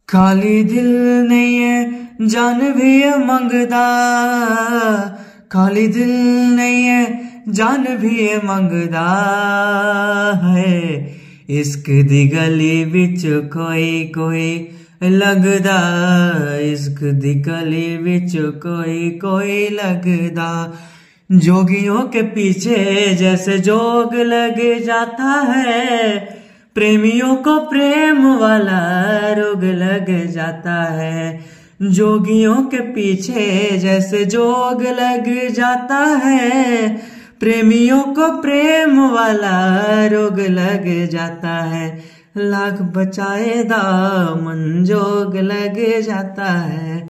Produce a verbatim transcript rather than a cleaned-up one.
खाली दिल नहीं है जान भी है मंगदा, खाली दिल नहीं है जान भी है मंगदा है। इश्क दी गली विच कोई कोई लगदा, इश्क दी गली विच कोई कोई लगदा। जोगियों के पीछे जैसे जोग लग जाता है, प्रेमियों को प्रेम वाला रोग लग जाता है। जोगियों के पीछे जैसे जोग लग जाता है, प्रेमियों को प्रेम वाला रोग लग जाता है। लाख बचाए दामन जोग लग जाता है।